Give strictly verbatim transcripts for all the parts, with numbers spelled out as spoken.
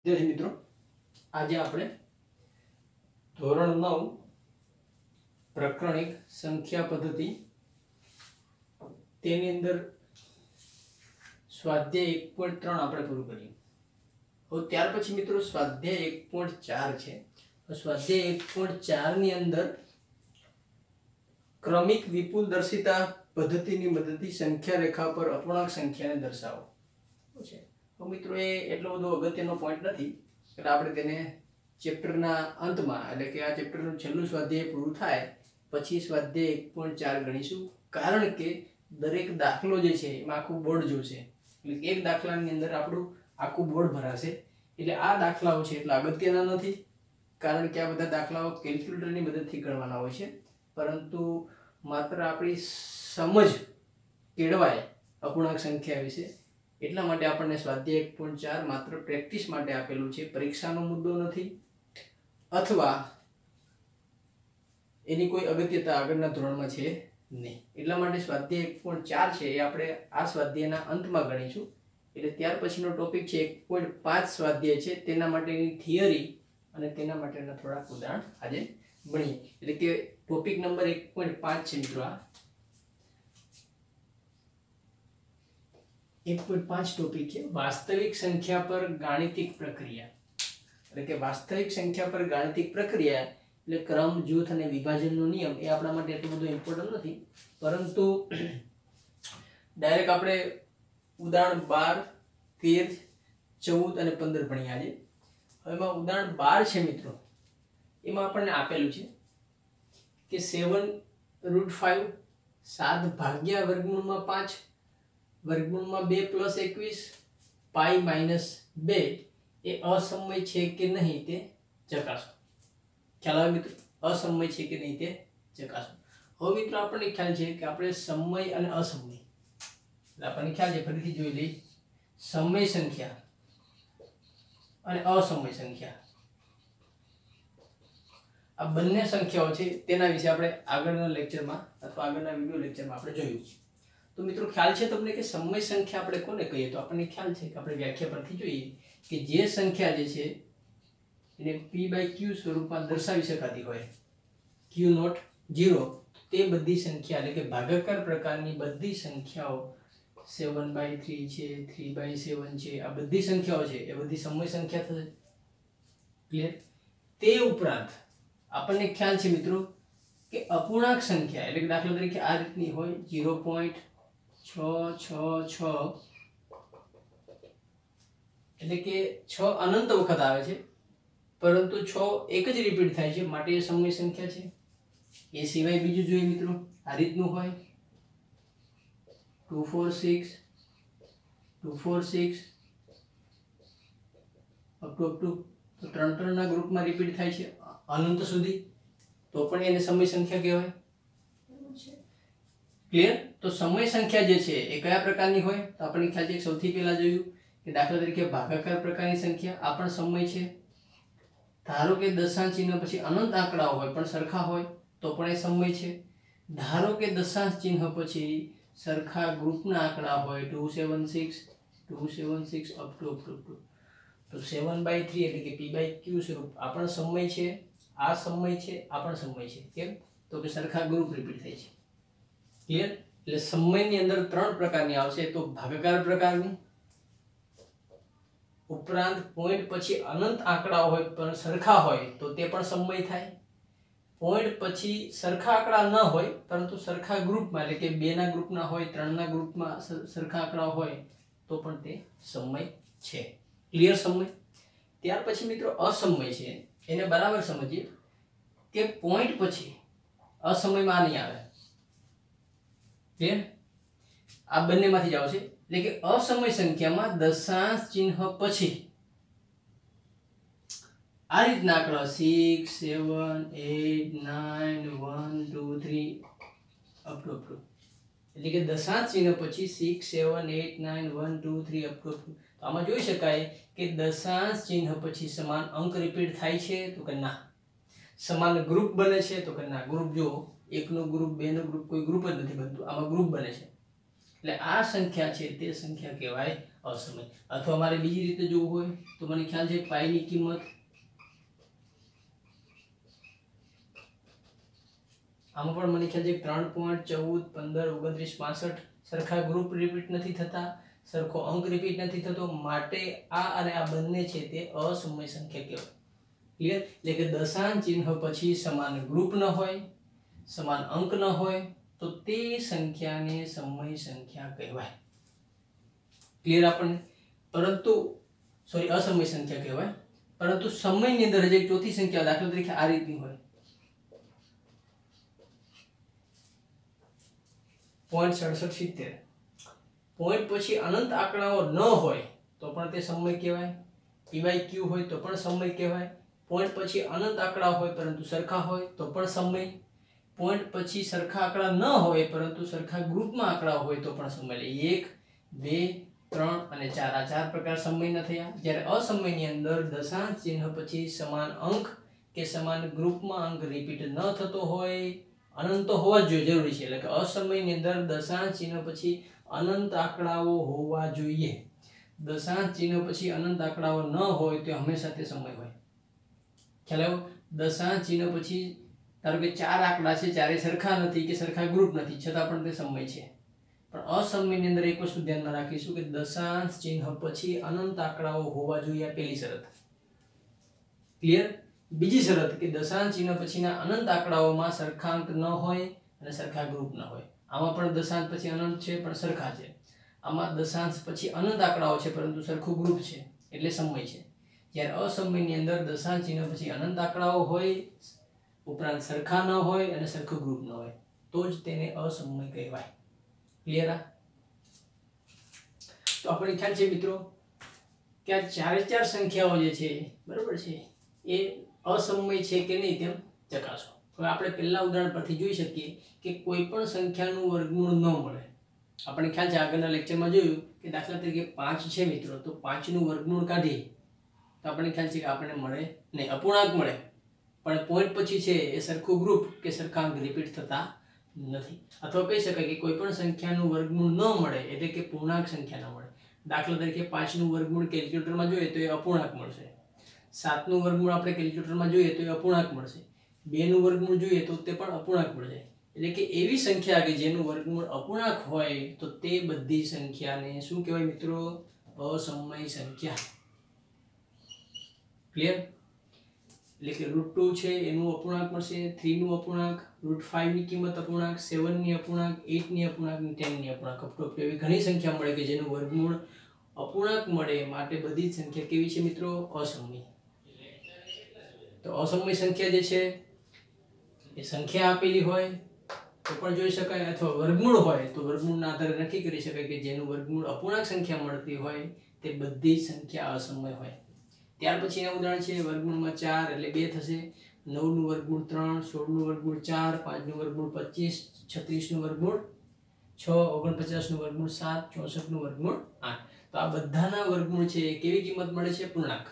વિદ્યાર્થી મિત્રો, આજે આપણે ધોરણ નવ પ્રકરણ એક સંખ્યા પદ્ધતિ તેની અંદર સ્વાધ્યાય એક પોઈન્ટ ત્રણ આપણે પૂરું કર્યું. હવે ત્યાર પછી મિત્રો સ્વાધ્યાય એક પોઈન્ટ ચાર છે. સ્વાધ્યાય એક પોઈન્ટ ચાર ની અંદર ક્રમિક વિપુલ દર્શિતા પદ્ધતિની મદદથી સંખ્યા રેખા પર અપૂર્ણાંક સંખ્યાને દર્શાવો છે. તો મિત્રો એ એટલો બધો અગત્યનો પોઈન્ટ નથી એટલે આપણે તેને ચેપ્ટરના અંતમાં એટલે કે આ ચેપ્ટરનું છેલ્લું સ્વાધ્યાય પૂરું થાય પછી સ્વાધ્યાય એક પોઈન્ટ ચાર ગણીશું. કારણ કે દરેક દાખલો જે છે એમાં આખું બોર્ડ જોશે એટલે એક દાખલાની અંદર આપણું આખું બોર્ડ ભરાશે એટલે આ દાખલાઓ છે એટલા અગત્યના નથી કારણ કે આ બધા દાખલાઓ કેલ્ક્યુલેટરની મદદથી ગણવાના હોય છે, પરંતુ માત્ર આપણી સમજ કેળવાય અપૂર્ણાંક સંખ્યા વિશે એટલા માટે આપણને સ્વાધ્યાય એક પોઈન્ટ ચાર માત્ર પ્રેક્ટિસ માટે આપેલું છે. પરીક્ષાનો મુદ્દો નથી અથવા એની કોઈ અગત્યતા આગળના ધોરણમાં છે નહીં. એટલા માટે સ્વાધ્યાય એક પોઈન્ટ ચાર છે એ આપણે આ સ્વાધ્યાયના અંતમાં ગણીશું. એટલે ત્યાર પછીનો ટોપિક છે એક પોઈન્ટ પાંચ સ્વાધ્યાય છે, તેના માટેની થિયરી અને તેના માટેના થોડાક ઉદાહરણ આજે ભણીએ. એટલે કે ટોપિક નંબર એક પોઈન્ટ પાંચ છે મિત્રો. આ એક પોઈન્ટ પાંચ ટોપિક છે વાસ્તવિક સંખ્યા પર ગાણિતિક પ્રક્રિયા. એટલે કે વાસ્તવિક સંખ્યા પર ગાણિતિક પ્રક્રિયા એટલે ક્રમ, જૂથ અને વિભાજનનો નિયમ એ આપણા માટે એટલું બધું ઇમ્પોર્ટન્ટ નથી, પરંતુ ડાયરેક્ટ આપણે ઉદાહરણ બાર, તેર, ચૌદ અને પંદર ભણ્યા છે. હવે એમાં ઉદાહરણ બાર છે મિત્રો, એમાં આપણને આપેલું છે કે સેવન રૂટ ફાઈવ સાત ભાગ્યા વર્ગમૂળમાં પાંચ વર્ગમૂળમાં બે પ્લસ એકવીસ પાઈ માઇનસ બે એ અસમય છે કે નહીં તે ચકાસો. ખ્યાલ આવે મિત્રો? અસમય છે કે નહીં તે ચકાસો. હવે મિત્રો આપણને ખ્યાલ છે કે આપણે સમય અને અસમય એટલે આપણને ખ્યાલ છે, ફરીથી જોઈ લઈએ. સમય સંખ્યા અને અસમય સંખ્યા આ બંને સંખ્યાઓ છે તેના વિશે આપણે આગળના લેક્ચરમાં અથવા આગળના વિડિયો લેક્ચરમાં આપણે જોયું. તો મિત્રો ખ્યાલ છે તમને કે સમય સંખ્યા આપણે કોને કહીએ? તો આપણને ખ્યાલ છે કે આપણે વ્યાખ્યા પરથી જોઈએ કે જે સંખ્યા જે છે એને p બાય q સ્વરૂપમાં દર્શાવી શકાતી હોય, q નોટ ઝીરો, તે બધી સંખ્યા એટલે કે ભાગાકાર પ્રકારની બધી સંખ્યાઓ સેવન બાય થ્રી છે, થ્રી બાય સેવન છે, આ બધી સંખ્યાઓ છે એ બધી સમય સંખ્યા થશે. ક્લિયર? તે ઉપરાંત આપણને ખ્યાલ છે મિત્રો કે અપૂર્ણાંક સંખ્યા એટલે કે દાખલા તરીકે આ રીતની હોય ઝીરો પોઈન્ટ છ છ છ એટલે કે છ અનંત વખત આવે છે પરંતુ છ એક જ રિપીટ થાય છે માટે એ સમય સંખ્યા છે. એ સિવાય બીજું જોઈએ મિત્રો આ રીતનું હોય two four six two four six up to up to ત્રણ ત્રણના ગ્રુપમાં રિપીટ થાય છે અનંત સુધી, તો પણ એને સમય સંખ્યા કહેવાય. ક્લિયર? તો સમય સંખ્યા જે છે એ કયા પ્રકારની હોય? તો આપણને ખ્યાલ છે સૌથી પહેલા જોયું કે દાખલા તરીકે ભાગાકાર પ્રકારની સંખ્યા આ પણ સમય છે. ધારો કે દશાંશ ચિહ્ન પછી અનંત આંકડાઓ હોય પણ સરખા હોય તો પણ એ સમય છે. ધારો કે દશાંશ ચિહ્ન પછી સરખા ગ્રુપના આંકડા હોય two seven six two seven six up to up to તો સેવન બાય થ્રી એટલે કે p બાય q સ્વરૂપ આ પણ સમય છે, આ સમય છે, આ પણ સમય છે. કેમ? તો કે સરખા ગ્રુપ રિપીટ થાય છે. ક્લિયર? એટલે સમયની અંદર ત્રણ પ્રકારની આવશે, તો ભાગાકાર પ્રકારની, ઉપરાંત પોઈન્ટ પછી અનંત આંકડાઓ હોય પણ સરખા હોય તો તે પણ સમય થાય. પોઈન્ટ પછી સરખા આંકડા ન હોય પરંતુ સરખા ગ્રુપમાં એટલે કે બે ના ગ્રુપના હોય, ત્રણના ગ્રુપમાં સરખા આંકડા હોય તો પણ તે સમય છે. ક્લિયર? સમય. ત્યાર પછી મિત્રો અસમય છે, એને બરાબર સમજીએ કે પોઈન્ટ પછી અસમયમાં નહીં આવે. ક્લિયર? આ બંનેમાંથી જ આવશે. એટલે કે અસમય સંખ્યામાં દશાંશ ચિહ્ન પછી આ રીતના આંકડા six seven eight nine one two three up to up to એટલે કે દશાંશ ચિહ્ન પછી six seven eight nine one two three up to up to આમાં જોઈ શકાય કે દશાંશ ચિહ્ન પછી સમાન અંક રિપીટ થાય છે તો કે ના. સમાન ગ્રુપ બને છે તો કે ના. ગ્રુપ જો એકનું ગ્રુપ, બેનું ગ્રુપ, કોઈ ગ્રુપ જ નથી બનતું, આમાં ગ્રુપ બને છે. એટલે આ સંખ્યા છે તે સંખ્યા કહેવાય असमय। अथवा मारे बीजी रीते जोवुं होय तो मने ख्याल छे पाई नी किंमत आमां पण मने ख्याल छे त्रण पॉइंट चौदह पंदर ओगणत्रीस पांसठ सरखा ग्रुप रिपीट नथी थता, सरखो अंक रिपीट नथी थतो, माटे आ अने आ बंने छे ते असमय संख्या कहेवाय। क्लियर? એટલે કે દશાંશ ચિહ્ન પછી સમાન ગ્રુપ ન હોય, સમાન અંક ન હોય તો તે સંખ્યાને સમય સંખ્યા કહેવાય। ક્લિયર આપણને? પરંતુ સોરી અસમય સંખ્યા કહેવાય। પરંતુ સમયની અંદર જે ચોથી સંખ્યા દાખલા તરીકે આ રીતની હોય પોઈન્ટ સડસઠ સિત્તેર પોઈન્ટ પછી અનંત આંકડાઓ ન હોય તો પણ તે સમય કહેવાય, પીવાય ક્યુ હોય તો પણ સમય કહેવાય, પોઈન્ટ પછી અનંત આંકડા હોય પરંતુ સરખા હોય તો પણ સમય, પોઈન્ટ પછી સરખા આંકડા ન હોય પરંતુ સરખા ગ્રુપમાં આંકડા હોય તો પણ સમય। એટલે એક બે ત્રણ અને ચાર આ ચાર પ્રકાર સમયના થયા। જ્યારે અસમયની અંદર દશાંશ ચિહ્ન પછી સમાન અંક કે સમાન ગ્રુપમાં અંક રિપીટ ન થતો હોય, અનંત તો હોવા જ જોઈએ, જરૂરી છે। એટલે કે અસમયની અંદર દશાંશ ચિહ્ન પછી અનંત આંકડાઓ હોવા જોઈએ। દશાંશ ચિહ્ન પછી અનંત આંકડાઓ ન હોય તો હંમેશા તે સમય હોય। ખ્યાલ આવ્યો? દશાંશ ચિહ્ન પછી ધારો કે ચાર આંકડા છે, ચારે સરખા નથી કે સરખા ગ્રુપ નથી છતાં પણ તે સમય છે। પણ અસમયની અંદર એક વસ્તુ ધ્યાનમાં રાખીશું કે દશાંશ ચિહ્ન પછી અનંત આંકડાઓ હોવા જોઈએ, આ પહેલી શરત। ક્લિયર? બીજી શરત કે દશાંશ ચિહ્ન પછીના અનંત આંકડાઓમાં સરખા અંક ન હોય અને સરખા ગ્રુપ ન હોય। આમાં પણ દશાંશ પછી અનંત છે પણ સરખા છે, આમાં દશાંશ પછી અનંત આંકડાઓ છે પરંતુ સરખું ગ્રુપ છે એટલે સમય છે। જ્યારે અસમયની અંદર દશાંશ ચિહ્ન પછી અનંત આંકડાઓ હોય ઉપરાંત સરખા ન હોય અને સરખું ગ્રુપ ન હોય તો જ તેને અસમય કહેવાય। ક્લિયર? તો આપણે ખ્યાલ છે મિત્રો કે આ ચારે ચાર સંખ્યાઓ જે છે બરાબર છે એ અસમય છે કે નહીં તેમ ચકાસો। હવે આપણે પહેલા ઉદાહરણ પરથી જોઈ શકીએ કે કોઈ પણ સંખ્યાનું વર્ગમૂળ ન મળે। આપણે ખ્યાલ છે આગળના લેક્ચરમાં જોયું કે દાખલા તરીકે પાંચ છે મિત્રો, તો પાંચ નું વર્ગમૂળ કાઢીએ તો આપણે ખ્યાલ છે કે આપણને મળે નહીં, અપૂર્ણાંક મળે પણ પોઈન્ટ પછી છે એ સરખું ગ્રુપ કે સરખા અંક રિપીટ થતા નથી। અથવા કહી શકાય કે કોઈ પણ સંખ્યાનું વર્ગમૂળ ન મળે એટલે કે પૂર્ણાંક સંખ્યા ન મળે। દાખલા તરીકે પાંચ નું વર્ગમૂળ કેલ્ક્યુલેટરમાં જોઈએ તો એ અપૂર્ણાંક મળશે, સાત નું વર્ગમૂળ આપણે કેલ્ક્યુલેટરમાં જોઈએ તો એ અપૂર્ણાંક મળશે, બે નું વર્ગમૂળ જોઈએ તો તે પણ અપૂર્ણાંક મળશે। એટલે કે એવી સંખ્યા કે જેનું વર્ગમૂળ અપૂર્ણાંક હોય તો તે બધી સંખ્યાને શું કહેવાય મિત્રો? અસમય સંખ્યા। ક્લિયર? એટલે કે રૂટ ટુ છે એનું અપૂર્ણાંક મળશે, થ્રી નું અપૂર્ણાંક, રૂટ ફાઈવ ની કિંમત અપૂર્ણાંક, સેવન ની અપૂર્ણાંક, એટ ની અપૂર્ણાંક, ટેન ની અપૂર્ણાંક, અપ ટુ એવી ઘણી સંખ્યા મળે કે જેનું વર્ગમૂળ અપૂર્ણાંક મળે, માટે બધી જ સંખ્યા કેવી છે મિત્રો? અસમય। તો અસમય સંખ્યા જે છે એ સંખ્યા આપેલી હોય તો પણ જોઈ શકાય અથવા વર્ગમૂળ હોય તો વર્ગમૂળના આધારે નક્કી કરી શકાય કે જેનું વર્ગમૂળ અપૂર્ણાંક સંખ્યા મળતી હોય તે બધી સંખ્યા અસમય હોય। ત્યાર પછીના ઉદાહરણ છે વર્ગમૂળમાં ચાર એટલે બે થશે, નવ નું વર્ગમૂળ ત્રણ, સોળ નું વર્ગમૂળ ચાર, પાંચ નું વર્ગમૂળ પચીસ, છત્રીસ નું વર્ગમૂળ છ, ઓગણપચાસ નું વર્ગમૂળ સાત, ચોસઠ નું વર્ગમૂળ આઠ। તો આ બધાના વર્ગમૂળ છે કેવી કિંમત મળે છે? પૂર્ણાંક।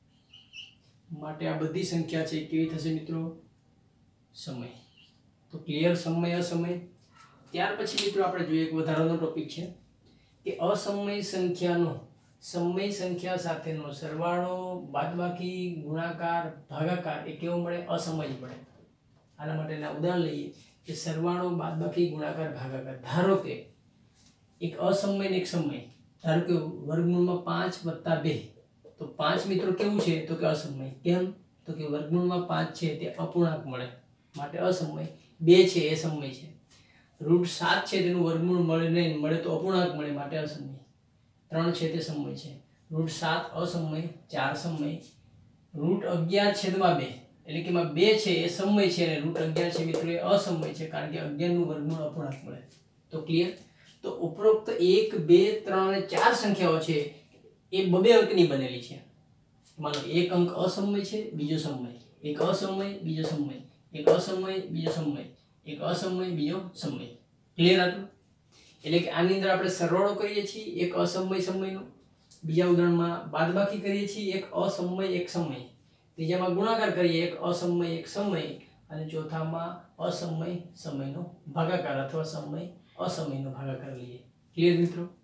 માટે આ બધી સંખ્યા છે કેવી થશે મિત્રો? સમય। તો ક્લિયર? સમય અસમય। ત્યાર પછી મિત્રો આપણે જોઈએ એક વધારાનો ટોપિક છે કે અસમય સંખ્યાનો સમય સંખ્યા સાથેનો સરવાળો, બાદબાકી, ગુણાકાર, ભાગાકાર એ કેવો મળે? અસમય મળે। આના માટેના ઉદાહરણ લઈએ કે સરવાળો, બાદબાકી, ગુણાકાર, ભાગાકાર। ધારો કે એક અસમય ને એક સમય, ધારો કે વર્ગમૂળમાં પાંચ વત્તા બે, તો પાંચ મિત્રો કેવું છે? તો કે અસમય। કેમ? તો કે વર્ગમૂળમાં પાંચ છે તે અપૂર્ણાંક મળે માટે અસમય, બે છે એ સમય છે, રૂટ સાત છે તેનું વર્ગમૂળ મળે નહીં, મળે તો અપૂર્ણાંક મળે માટે અસમય, ત્રણ છે તે સમય છે, રૂટ સાત અસમય, ચાર સમય, રૂટ અગિયાર છેદમાં બે એટલે કે એમાં બે છે એ સમય છે અને રૂટ અગિયાર છે મિત્રો એ અસમય છે કારણ કે અગિયાર નું વર્ગમૂળ અપૂર્ણાંક મળે। તો ક્લિયર? તો ઉપરોક્ત એક બે ત્રણ અને ચાર સંખ્યાઓ છે એ બબે અંકની બનેલી છે। માનો એક અંક અસમય છે, બીજો સમય, એક અસમય, બીજો સમય, એક અસમય, બીજો સમય, એક અસમય, બીજો સમય। ક્લિયર હતું? એટલે કે આની અંદર આપણે સરવાળો કરીએ છીએ એક અસમય સમયનો, બીજા ઉદાહરણમાં બાદબાકી કરીએ છીએ એક અસમય એક સમય, ત્રીજામાં ગુણાકાર કરીએ એક અસમય એક સમય અને ચોથામાં અસમય સમયનો ભાગાકાર અથવા સમય અસમયનો ભાગાકાર લઈએ। ક્લિયર મિત્રો?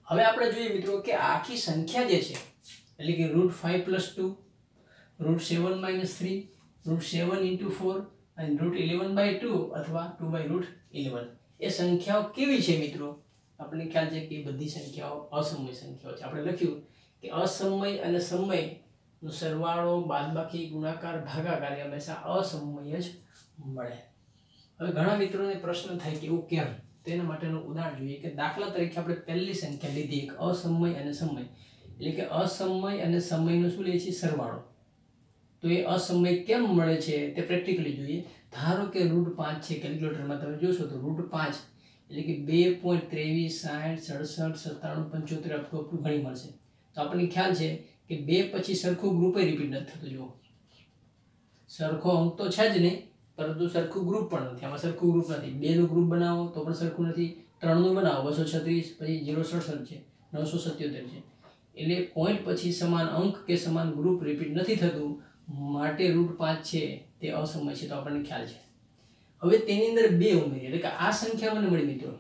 હવે આપણે જોઈએ મિત્રો કે આખી સંખ્યા જે છે એટલે કે root five plus two, root seven minus three, root seven into four અને રૂટ ઇલેવન બાય ટુ અથવા ટુ બાય રૂટ ઇલેવન, એ સંખ્યાઓ કેવી છે મિત્રો? આપણને ખ્યાલ છે કે બધી સંખ્યાઓ અસમય સંખ્યાઓ છે. આપણે લખ્યું કે અસમય અને સમયનો સરવાળો, બાદબાકી, ગુણાકાર, ભાગાકાર એ હંમેશા અસમય જ મળે. હવે ઘણા મિત્રોને પ્રશ્ન થાય કે એવું કેમ? તેના માટેનું ઉદાહરણ જોઈએ કે દાખલા તરીકે આપણે પહેલી સંખ્યા લીધી એક અસમય અને સમય, એટલે કે અસમય અને સમયનો શું લે છે? સરવાળો. તો એ અસમય કેમ મળે છે તે પ્રેક્ટિકલી જોઈએ. ધારો કે રૂટ પાંચ છે, કેલ્ક્યુલેટરમાં તમે જોશો તો રૂટ પાંચ એટલે કે બે પોઈન્ટ ત્રેવીસ સાઠ સડસઠ સત્તાણું પંચોતેર અપરોક્સ ઘણી મળશે. તો આપણને ખ્યાલ છે કે બે પછી સરખું ગ્રુપે રિપીટ નથી થતું. જુઓ, સરખો અંક તો છે જ નહીં, પરંતુ સરખું ગ્રુપ પણ નથી. આમાં સરખું ગ્રુપ નથી. બે નું ગ્રુપ બનાવો તો પણ સરખું નથી. ત્રણ નું બનાવો બસો છત્રીસ, પછી જીરો સડસઠ છે, નવસો સત્યોતેર છે. એટલે પોઈન્ટ પછી સમાન અંક કે સમાન ગ્રુપ રિપીટ નથી થતું, માટે રૂટ પાંચ છે તે અસમય છે. તો આપણને ખ્યાલ છે. હવે તેની અંદર બે ઉમેરીએ એટલે કે આ સંખ્યા મને મળી મિત્રો,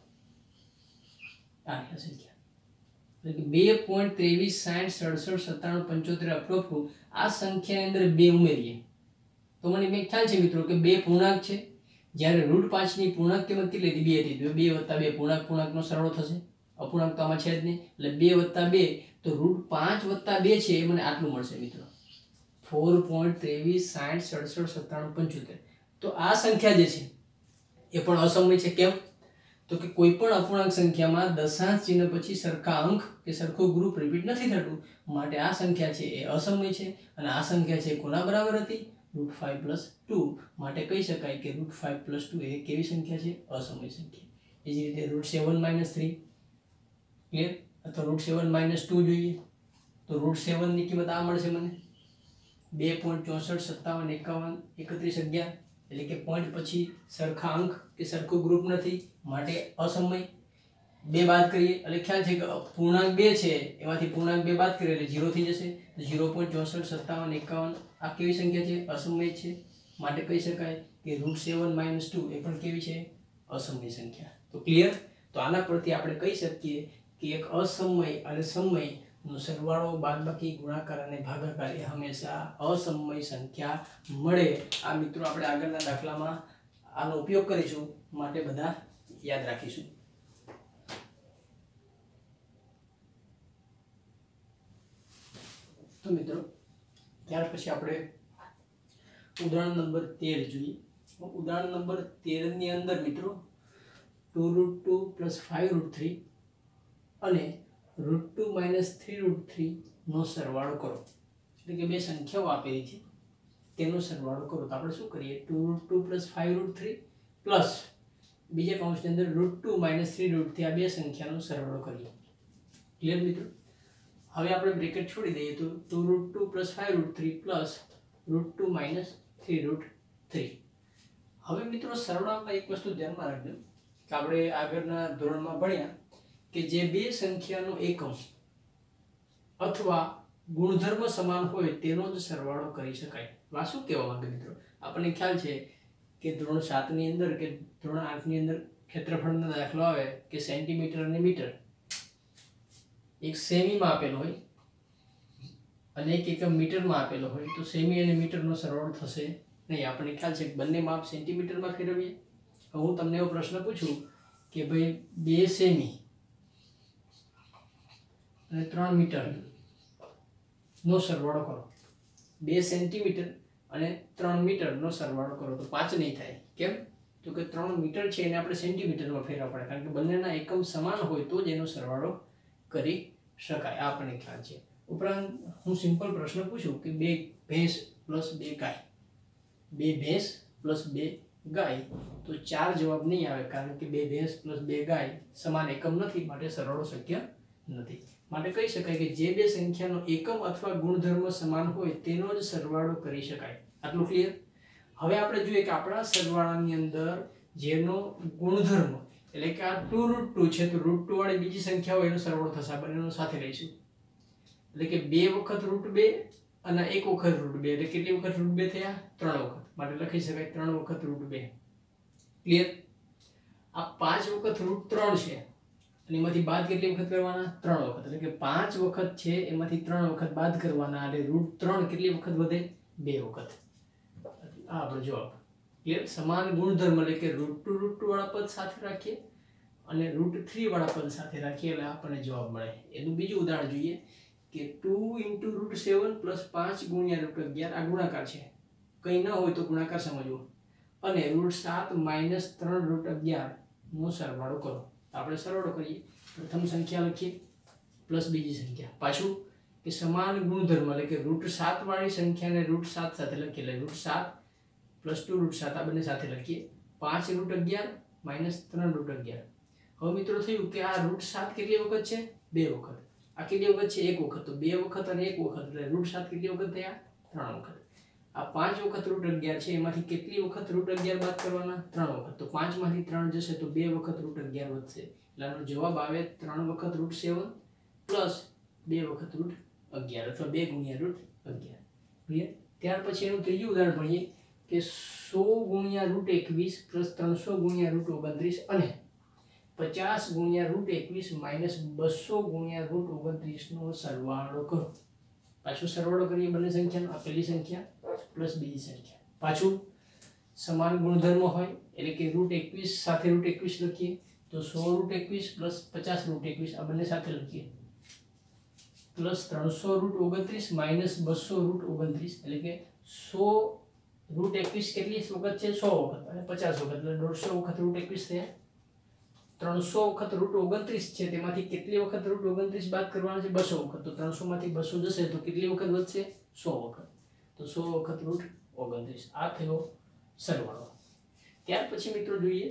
આ સંખ્યા એટલે કે બે પોઈન્ટ ત્રેવીસ સાઠ સડસઠ સત્તાણું પંચોતેર અપરોક્સ આ સંખ્યાની અંદર બે ઉમેરીએ તો મને મેં ખ્યાલ છે મિત્રો કે બે પૂર્ણાંક છે. જ્યારે રૂટ પાંચ ની પૂર્ણાંક કિંમત કેટલી હતી? બે હતી. તો બે વત્તા બે પૂર્ણાંક પૂર્ણાંકનો સરવાળો થશે. અપૂર્ણાંક તો આમાં છે જ નહીં, એટલે બે વત્તા બે તો રૂટ પાંચ વત્તા બે છે એ મને આટલું મળશે મિત્રો, ફોર પોઈન્ટ ત્રેવીસ સાઠ સડસઠ સત્તાણું પંચોતેર. તો આ સંખ્યા જે છે એ પણ અસમય છે. કેમ? તો કે કોઈ પણ અપૂર્ણાંક સંખ્યામાં દશાંશ ચિહ્ન પછી સરખા અંક કે સરખું ગ્રુપ રિપીટ નથી થતું, માટે આ સંખ્યા છે એ અસમય છે. અને આ સંખ્યા છે કોના બરાબર હતી? Root five plus two. માટે કહી શકાય કે રૂટ ફાઈવ પ્લસ ટુ એ કેવી સંખ્યા છે? અસમય સંખ્યા. એ જ રીતે root seven minus three, clear? અથવા રૂટ સેવન માઇનસ ટુ જોઈએ તો રૂટ સેવન ની કિંમત આ મળશે મને, બે પોઈન્ટ ચોસઠ સત્તાવન એકાવન એકત્રીસ અગિયાર. એટલે કે પોઈન્ટ પછી સરખા અંક કે સરખું ગ્રુપ નથી, માટે અસમય. બે બાદ કરીએ એટલે ખ્યાલ છે કે પૂર્ણાંક બે છે એમાંથી પૂર્ણાંક બે બાદ કરીએ એટલે ઝીરો થઈ જશે. ઝીરો પોઈન્ટ ચોસઠ સત્તાવન એકાવન આ કેવી સંખ્યા છે? અસમય છે. માટે કહી શકાય કે રૂટ સેવન માઇનસ ટુ એ પણ કેવી છે? અસમય સંખ્યા. તો ક્લિયર? તો આના પરથી આપણે કહી શકીએ કે એક અસમય અને સમય નો સરવાળો, બાદબાકી, ગુણાકાર અને ભાગાકાર એ હંમેશા અસમય સંખ્યા મળે. આ મિત્રો આપણે આગળના દાખલામાં આનો ઉપયોગ કરીશું, માટે બધા યાદ રાખીશું. તો મિત્રો ત્યાર પછી આપણે ઉદાહરણ નંબર તેર જોઈએ. ઉદાહરણ નંબર તેર ની અંદર મિત્રો two root two plus five root three અને root two minus three root three નો સરવાળો કરો. એટલે કે બે સંખ્યાઓ આપેલી છે તેનો સરવાળો કરો. તો આપણે શું કરીએ? Two root two plus five root three plus બીજા કૌંસની અંદર root two minus three root three આ બે સંખ્યાનો સરવાળો કરીએ. ક્લિયર મિત્રો? હવે આપણે બ્રેકેટ છોડી દઈએ તો two root two plus five root three plus root two minus three root three. હવે મિત્રો સરવાળામાં એક વસ્તુ ધ્યાનમાં રાખજો કે આપણે આગળના ધોરણમાં ભણ્યા કે જે બે સંખ્યાનો એકમ અથવા ગુણધર્મ સમાન હોય તેનો જ સરવાળો કરી શકાય. આ શું કહેવા માંગે મિત્રો? આપણને ખ્યાલ છે કે ધોરણ સાત ની અંદર કે ધોરણ આઠ ની અંદર ક્ષેત્રફળનો દાખલો આવે કે સેન્ટીમીટર અને મીટર એક સેમીમાં આપેલો હોય અને એક એકમ મીટરમાં આપેલો હોય, તો સેમી અને મીટરનો સરવાળો થશે નહીં. આપણને ખ્યાલ છે કે બંને માપ સેન્ટીમીટરમાં ફેરવીએ. હું તમને એવો પ્રશ્ન પૂછું કે ભાઈ બે સેમી અને ત્રણ મીટર નો સરવાળો કરો. બે સેન્ટીમીટર અને ત્રણ મીટર નો સરવાળો કરો તો પાંચ નહીં થાય. કેમ? તો કે ત્રણ મીટર છે એને આપણે સેન્ટીમીટરમાં ફેરવવા પડે, કારણ કે બંનેના એકમ સમાન હોય તો જ એનો સરવાળો કરી શકાય. આ આપણને ખ્યાલ છે. ઉપરાંત હું સિમ્પલ પ્રશ્ન પૂછું કે બે ભેંસ પ્લસ બે ગાય, બે ભેંસ પ્લસ બે ગાય, તો ચાર જવાબ નહીં આવે, કારણ કે બે ભેંસ પ્લસ બે ગાય સમાન એકમ નથી, માટે સરવાળો શક્ય નથી. માટે કહી શકાય કે જે બે સંખ્યાનો એકમ અથવા ગુણધર્મ સમાન હોય તેનો જ સરવાળો કરી શકાય. આટલું ક્લિયર? હવે આપણે જોઈએ કે આપણા સરવાળાની અંદર જેનો ગુણધર્મ એટલે કે આ ટુ રૂટ ટુ છે તો રૂટ ટુ વાળી બીજી સંખ્યા હોય એનો સરવાળો થશે. બંનેનો સાથે લઈશું એટલે કે બે વખત રૂટ બે અને એક વખત રૂટ બે એટલે કેટલી વખત રૂટ બે થયા? ત્રણ વખત. માટે લખી શકાય ત્રણ વખત રૂટ બે. ક્લિયર? આ પાંચ વખત રૂટ ત્રણ છે અને એમાંથી બાદ કેટલી વખત કરવાના? ત્રણ વખત. એટલે કે પાંચ વખત છે એમાંથી ત્રણ વખત બાદ કરવાના, એટલે રૂટ ત્રણ કેટલી વખત વધે? બે વખત. આ આપણો જવાબ. ક્લિયર? સમાન ગુણધર્મ એટલે કે રૂટ ટુ રૂટ ટુ વાળા પદ સાથે રાખીએ અને રૂટ થ્રી વાળા પદ સાથે રાખીએ એટલે આપણને જવાબ મળે. એનું બીજું ઉદાહરણ જોઈએ કે two into root seven plus પાંચ ગુણ્યા રૂટ અગિયાર. આ ગુણાકાર છે, કંઈ ન હોય તો ગુણાકાર સમજવો. અને રૂટ સાત માઇનસ ત્રણ રૂટ અગિયાર નો સરવાળો કરો. આપણે સરવાળો કરીએ. પ્રથમ સંખ્યા લખીએ પ્લસ બીજી સંખ્યા. પાછું કે સમાન ગુણધર્મ એટલે કે રૂટ સાત વાળી સંખ્યાને રૂટ સાત સાથે લખીએ એટલે રૂટ સાત પ્લસ ટુ રૂટ સાત આ બંને સાથે લખીએ. પાંચ રૂટ અગિયાર માઇનસ ત્રણ રૂટ અગિયાર. હવે મિત્રો થયું કે આ રૂટ સાત કેટલી વખત છે? બે વખત. આ કેટલી વખત છે? એક વખત. તો બે વખત અને એક વખત એટલે રૂટ સાત કેટલી વખત થયા? ત્રણ વખત. આ પાંચ વખત રૂટ અગિયાર છે એમાંથી કેટલી વખત રૂટ અગિયાર બાદ કરવાના? ત્રણ વખત. તો પાંચ માંથી ત્રણ જશે તો બે વખત રૂટ અગિયાર વધશે એટલે આનો જવાબ આવે ત્રણ વખત રૂટ સેવન પ્લસ બે વખત રૂટ અગિયાર અથવા બે ગુણ્યા રૂટ અગિયાર. ક્લિયર? ત્યાર પછી એનું ત્રીજું ઉદાહરણ ભણીએ કે સો ગુણ્યા રૂટ એકવીસ પ્લસ ત્રણસો ગુણ્યા રૂટ ઓગણત્રીસ અને પચાસ ગુણ્યા રૂટ એકવીસ માઇનસ બસો ગુણ્યા રૂટ ઓગણત્રીસ નો સરવાળો કરો. પાછું સરવાળો કરીએ બંને સંખ્યાનો. આ પહેલી સંખ્યા પ્લસ બીજી સંખ્યા. પાછું સમાન ગુણધર્મ હોય એટલે કે રૂટ એકવીસ સાથે રૂટ એકવીસ લખીએ તો સો રૂટ એકવીસ પ્લસ પચાસ રૂટ એકવીસ આ બંને સાથે લખીએ પ્લસ ત્રણસો રૂટ ઓગણત્રીસ માઇનસ બસો રૂટ ઓગણત્રીસ એટલે કે સો રૂટ એકવીસ કેટલી વખત છે? સો વખત. અને પચાસ વખત એટલે દોઢસો વખત રૂટ એકવીસ થયા. ત્રણસો વખત રૂટ ઓગણત્રીસ છે તેમાંથી કેટલી વખત રૂટ ઓગણત્રીસ બાદ કરવાના છે? બસો વખત. તો ત્રણસો માંથી બસો જશે તો કેટલી વખત વધશે? સો વખત. તો સો વખત રૂટ ઓગણત્રીસ. આ થયો સરવાળો. ત્યાર પછી મિત્રો જોઈએ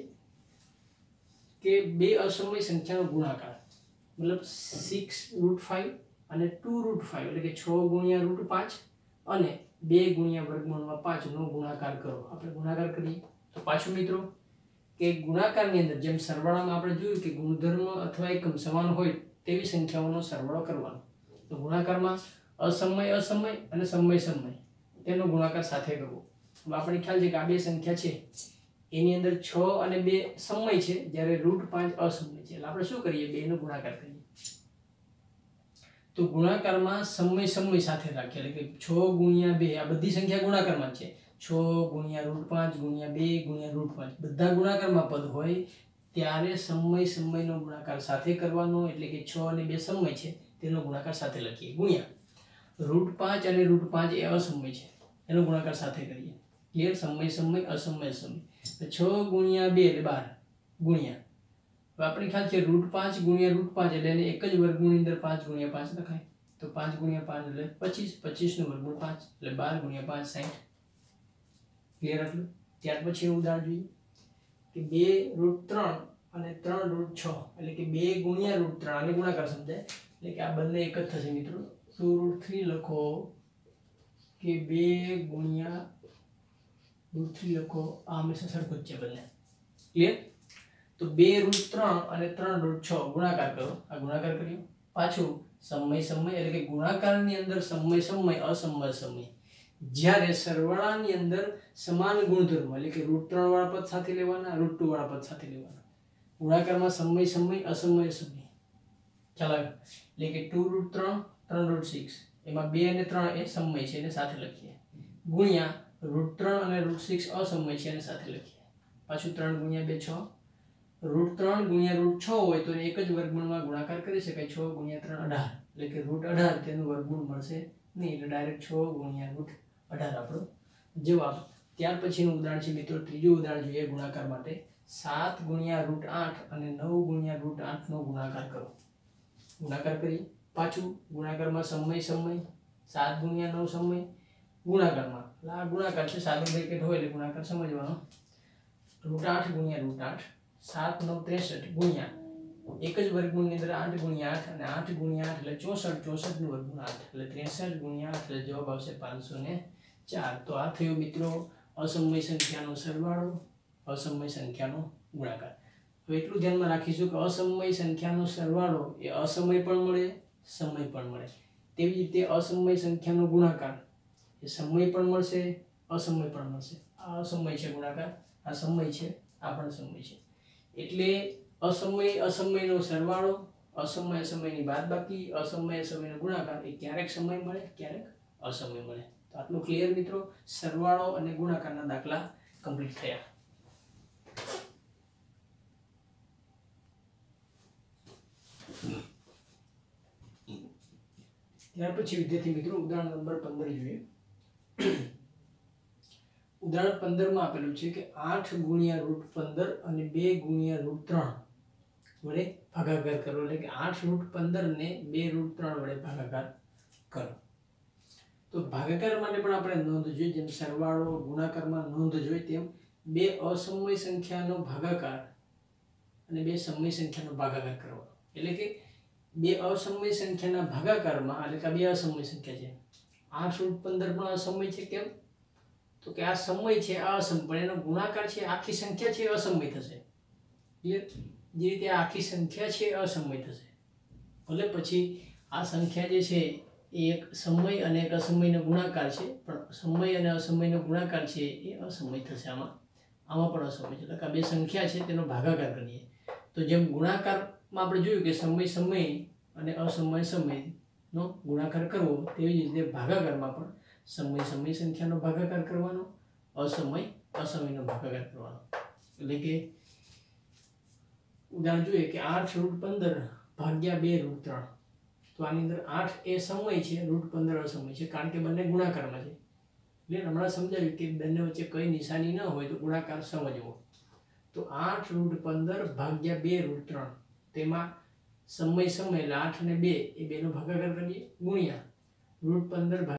કે બે અસમય સંખ્યાનો ગુણાકાર મતલબ સિક્સ રૂટ ફાઈવ અને ટુ રૂટ ફાઈવ એટલે કે છ ગુણ્યા રૂટ પાંચ અને બે ગુણ્યા વર્ગમૂળમાં પાંચ નો ગુણાકાર કરો. આપણે ગુણાકાર કરીએ તો પાછું મિત્રો કે ગુણાકારની અંદર જેમ સરવાળામાં આપણે જોયું કે ગુણધર્મ અથવા એકમ સમાન હોય તેવી સંખ્યાઓનો સરવાળો કરવાનો. તો ગુણાકારમાં અસમય અસમય અને સમય સમય તેનો ગુણાકાર સાથે કરવો. હવે આપણે ખ્યાલ છે કે આ બે સંખ્યા છે એની અંદર છ અને બે સમય છે જ્યારે રૂટ પાંચ અસમય છે એટલે આપણે શું કરીએ? બે નો ગુણાકાર કરીએ. તો ગુણાકારમાં સમય સમય સાથે રાખીએ એટલે કે છ ગુણ્યા બે આ બધી સંખ્યા ગુણાકારમાં છે. છ ગુણ્યા રૂટ પાંચ ગુણ્યા બે ગુણ્યા રૂટ પાંચ બધા ગુણાકારમાં પદ હોય ત્યારે સમય સમયનો ગુણાકાર સાથે કરવાનો એટલે કે છ અને બે સમય છે તેનો ગુણાકાર સાથે લખીએ ગુણ્યા રૂટ પાંચ અને રૂટ પાંચ એ અસમય છે એનો ગુણાકાર સાથે કરીએ. ક્લિયર? સમય સમય અસમય અસમય. તો છ ગુણ્યા બે એટલે બાર ગુણ્યા હવે આપણે ખ્યાલ છે રૂટ પાંચ ગુણ્યા રૂટ પાંચ એટલે એને એક જ વર્ગમૂળની અંદર પાંચ ગુણ્યા પાંચ લખાય. તો પાંચ ગુણ્યા પાંચ એટલે પચીસ. પચીસ નું વર્ગમૂળ પાંચ એટલે બાર ગુણ્યા પાંચ સાઠ. ક્લિયર આટલું? ત્યાર પછી એવું ઉદાહરણ જોઈએ કે બે રૂટ ત્રણ અને ત્રણ રૂટ છ એટલે કે બે ગુણ્યા રૂટ ત્રણ આને ગુણાકાર સમજાય એટલે કે આ બંને એક જ થશે મિત્રો. તો રૂટ થ્રી લખો કે બે ગુણ્યા રૂટ થ્રી લખો. આ હંમેશા સરખું જ છે બંને. ક્લિયર? તો બે રૂટ ત્રણ અને ત્રણ રૂટ છ ગુણાકાર કરો. આ ગુણાકાર કર્યો. પાછું સમય સમય એટલે કે ગુણાકારની અંદર સમય સમય અસમય સમય જ્યારે સરવાળાની અંદર સમાન ગુણધર્મ એટલે કે રૂટ ત્રણ વાળા પદ સાથે લેવાના રૂટ ટુ વાળા પદ સાથે લેવાના. ગુણાકારમાં સમય સમય અસમય સમય ખ્યાલ આવે એટલે કે ટુ રૂટ ત્રણ ત્રણ રૂટ સિક્સ એમાં બે અને ત્રણ એ સમય છે એને સાથે લખીએ ગુણ્યા રૂટ ત્રણ અને રૂટ સિક્સ અસમય છે એને સાથે લખીએ. પાછું ત્રણ ગુણ્યા બે છ. રૂટ ત્રણ ગુણ્યા રૂટ છ હોય તો એક જ વર્ગમૂળમાં ગુણાકાર કરી શકાય. છ ગુણ્યા ત્રણ અઢાર એટલે કે રૂટ અઢાર તેનું વર્ગમૂળ મળશે નહીં એટલે ડાયરેક્ટ છ ગુણ્યા રૂટ અઢાર આપણો જવાબ. ત્યાર પછીનું ઉદાહરણ છે મિત્રો ત્રીજું ઉદાહરણ જોઈએ ગુણાકાર માટે. સાત ગુણ્યા રૂટ આઠ અને નવ ગુણ્યા રૂટ આઠ નો ગુણાકાર કરો. ગુણાકાર કરીએ. પાછું ગુણાકારમાં સમય સમય સાત ગુણ્યા નવ સમય ગુણાકારમાં આ ગુણાકાર છે સાદું બ્રેકેટ હોય એટલે ગુણાકાર સમજવાનો. રૂટ આઠ ગુણ્યા રૂટ આઠ સાત નવ ત્રેસઠ ગુણ્યા એક જ વર્ગમૂળની અંદર આઠ ગુણ્યા આઠ અને આઠ ગુણ્યા આઠ એટલે ચોસઠ. ચોસઠ નું વર્ગમૂળ આઠ એટલે ત્રેસઠ ગુણ્યા આઠ એટલે જવાબ આવશે પાંચસો ને ચાર. તો આ થયો મિત્રો અસમય સંખ્યાનો સરવાળો અસમય સંખ્યાનો ગુણાકાર. હવે એટલું ધ્યાનમાં રાખીશું કે અસમય સંખ્યાનો સરવાળો એ અસમય પણ મળે સમય પણ મળે. તેવી રીતે અસમય સંખ્યાનો ગુણાકાર એ સમય પણ મળશે અસમય પણ મળશે. આ અસમય છે ગુણાકાર, આ સમય છે, આ પણ સમય છે. એટલે અસમય અસમયનો સરવાળો, અસમય અસમયની બાદબાકી, અસમય અસમયનો ગુણાકાર એ ક્યારેક સમય મળે, ક્યારેક અસમય મળે. તો આટલું ક્લિયર મિત્રો. સરવાળો અને ગુણાકારના દાખલા કમ્પ્લીટ થયા. ત્યાર પછી વિદ્યાર્થી મિત્રો ઉદાહરણ નંબર પંદર જોઈએ. ઉદાહરણ પંદર માં આપેલું છે કે આઠ ગુણ્યા રૂટ પંદર અને બે ગુણ્યા રૂટ ત્રણ વડે ભાગાકાર કરો. એટલે કે આઠ રૂટ પંદર ને બે રૂટ ત્રણ વડે ભાગાકાર કરો. તો ભાગાકાર માટે પણ આપણે નોંધ જોઈએ, જેમ સરવાળો ગુણાકારમાં નોંધ જોઈએ તેમ બે અસમય સંખ્યાનો ભાગાકાર અને બે સમય સંખ્યાનો ભાગાકાર કરવાનો. એટલે કે બે અસમય સંખ્યાના ભાગાકારમાં, એટલે કે બે અસમય સંખ્યા છે, આઠ રૂટ પંદર પણ અસમય છે. કેમ? તો કે આ સમય છે આ અસમય, પણ એનો ગુણાકાર છે આખી સંખ્યા છે અસમય થશે. ક્લિયર? જે રીતે આખી સંખ્યા છે અસમય થશે. ભલે પછી આ સંખ્યા જે છે એ એક સમય અને એક અસમયનો ગુણાકાર છે, પણ સમય અને અસમયનો ગુણાકાર છે એ અસમય થશે. આમાં આમાં પણ અસમય છે. એટલે કે આ બે સંખ્યા છે તેનો ભાગાકાર કરીએ તો જેમ ગુણાકારમાં આપણે જોયું કે સમય સમય અને અસમય સમયનો ગુણાકાર કરવો, તેવી જ રીતે ભાગાકારમાં પણ સમય સમય સંખ્યાનો ભાગાકાર કરવાનો, અસમય અસમયનો ભાગાકાર કરવાનો. એટલે કે ઉદાહરણ જોઈએ કે આઠ રૂટ પંદર ભાગ્યા બે રૂટ ત્રણ. તો આની અંદર આઠ એ સમય છે, રૂટ પંદર અસમય છે, કારણ કે બંને ગુણાકારમાં છે. એટલે હમણાં સમજાવ્યું કે બંને વચ્ચે કઈ નિશાની ન હોય તો ગુણાકાર સમજવો. તો આઠ રૂટ પંદર ભાગ્યા બે રૂટ ત્રણ, તેમાં સમય સમય એટલે આઠ અને બે એ બેનો ભાગાકાર કરીએ, ગુણ્યા રૂટ પંદર